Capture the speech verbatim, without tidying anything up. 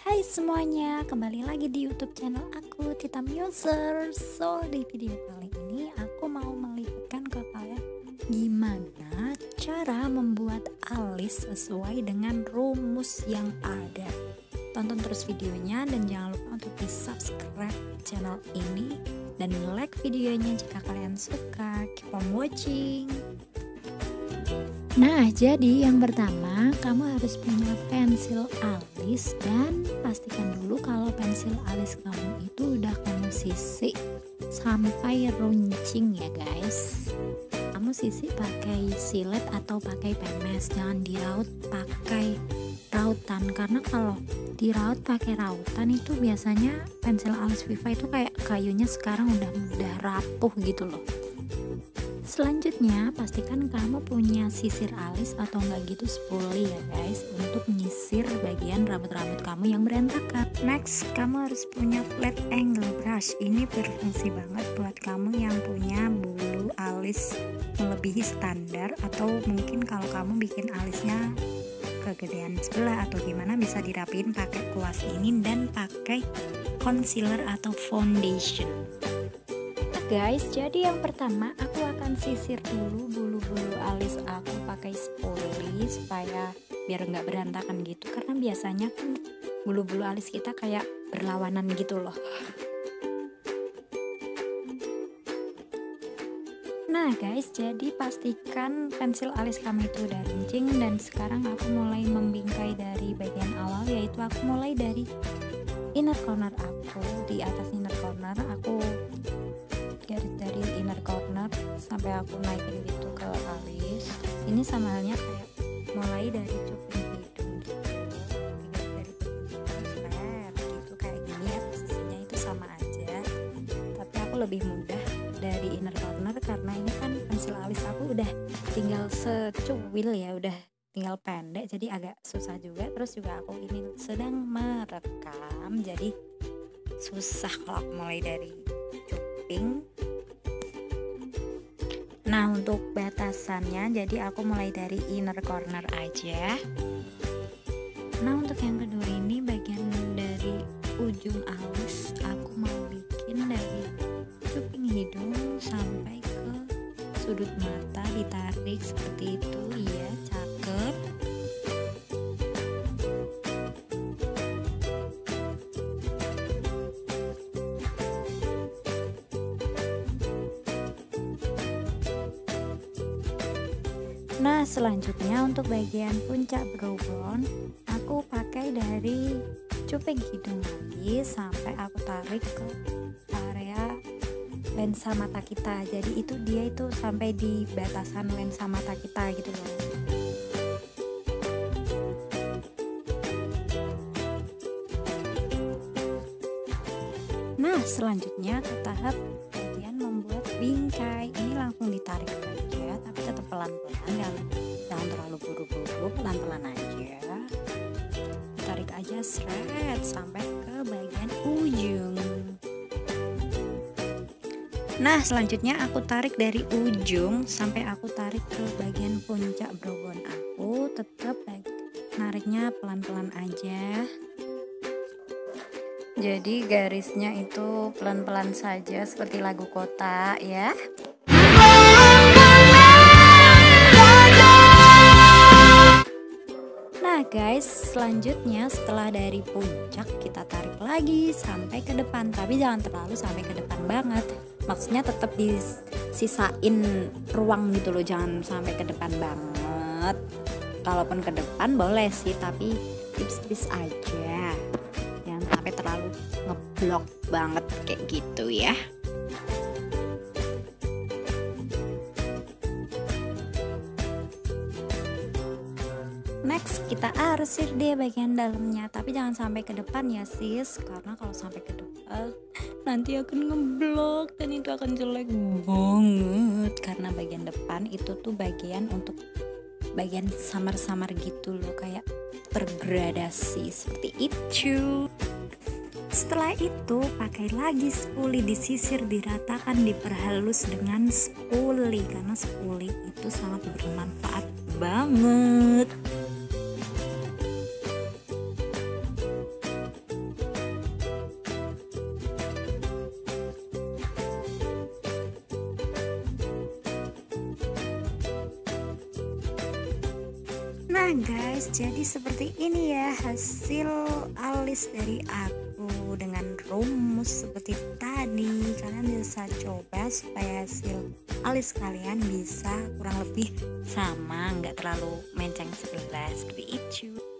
Hai semuanya, kembali lagi di YouTube channel aku, Tita User. So, di video kali ini aku mau melihatkan ke kalian gimana cara membuat alis sesuai dengan rumus yang ada. Tonton terus videonya dan jangan lupa untuk di subscribe channel ini dan like videonya jika kalian suka. Keep on watching. Nah, jadi yang pertama kamu harus punya pensil alis dan pastikan dulu kalau pensil alis kamu itu udah kamu sisik sampai runcing ya guys. Kamu sisik pakai silet atau pakai pemes, jangan diraut pakai rautan, karena kalau diraut pakai rautan itu biasanya pensil alis Viva itu kayak kayunya sekarang udah udah rapuh gitu loh. Selanjutnya pastikan kamu punya sisir alis atau enggak gitu spoolie ya guys, untuk menyisir bagian rambut-rambut kamu yang berantakan. Next, kamu harus punya flat angle brush. Ini berfungsi banget buat kamu yang punya bulu alis melebihi standar, atau mungkin kalau kamu bikin alisnya kegedean sebelah atau gimana, bisa dirapiin pakai kuas ini dan pakai concealer atau foundation. Guys, jadi yang pertama aku akan sisir dulu bulu-bulu alis aku pakai spoolie supaya biar nggak berantakan gitu, karena biasanya kan bulu-bulu alis kita kayak berlawanan gitu loh. Nah guys, jadi pastikan pensil alis kamu itu udah runcing, dan sekarang aku mulai membingkai dari bagian awal, yaitu aku mulai dari inner corner aku. Di atas inner corner aku garis dari inner corner sampai aku naikin gitu ke alis. Ini sama halnya kayak mulai dari cuping hidung gitu, dari seret gitu kayak gini ya, posisinya itu sama aja, tapi aku lebih mudah dari inner corner karena ini kan pensil alis aku udah tinggal secuil ya, udah tinggal pendek, jadi agak susah juga. Terus juga aku ini sedang merekam, jadi susah kalau aku mulai dari cuping. Nah, untuk batasannya jadi aku mulai dari inner corner aja. Nah, untuk yang kedua ini bagian dari ujung alis aku mau bikin dari cuping hidung sampai ke sudut mata, ditarik seperti itu. Iya, cakep. Nah, selanjutnya untuk bagian puncak brow bone aku pakai dari cuping hidung lagi sampai aku tarik ke area lensa mata kita. Jadi itu dia itu sampai di batasan lensa mata kita gitu loh. Nah, selanjutnya ke tahap bagian membuat bingkai. Ini langsung ditarik aja, tapi tetap pelan-pelan, jangan, jangan terlalu buru-buru, pelan-pelan aja. Tarik aja seret sampai ke bagian ujung. Nah, selanjutnya aku tarik dari ujung sampai aku tarik ke bagian puncak brow bone aku. Tetap nariknya pelan-pelan aja. Jadi garisnya itu pelan-pelan saja seperti lagu kota ya. Nah guys, selanjutnya setelah dari puncak kita tarik lagi sampai ke depan, tapi jangan terlalu sampai ke depan banget. Maksudnya tetap disisain ruang gitu loh, jangan sampai ke depan banget. Kalaupun ke depan boleh sih, tapi tipis-tipis aja, jangan sampai terlalu ngeblok banget kayak gitu ya. Next, kita arsir deh bagian dalamnya, tapi jangan sampai ke depan ya sis, karena kalau sampai ke depan nanti akan ngeblok dan itu akan jelek banget. Karena bagian depan itu tuh bagian untuk bagian samar-samar gitu loh, kayak tergradasi seperti itu. Setelah itu pakai lagi spoolie, disisir, diratakan, diperhalus dengan spoolie, karena spoolie itu sangat bermanfaat banget. Nah guys, jadi seperti ini ya hasil alis dari aku dengan rumus seperti tadi. Kalian bisa coba supaya hasil alis kalian bisa kurang lebih sama, nggak terlalu menceng sebelah seperti itu.